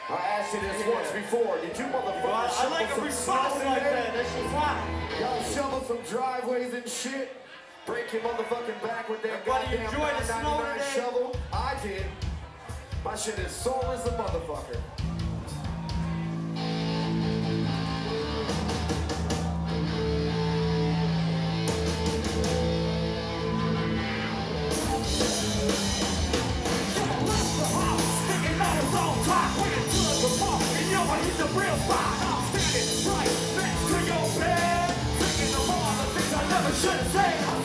I asked you this once before. Did you motherfuckers I like a response like that. That's just why. Y'all shovel some driveways and shit? Break your motherfucking back with that Everybody goddamn enjoy the snow 999 today? shovel? I did. My shit is soul as a motherfucker. Should've said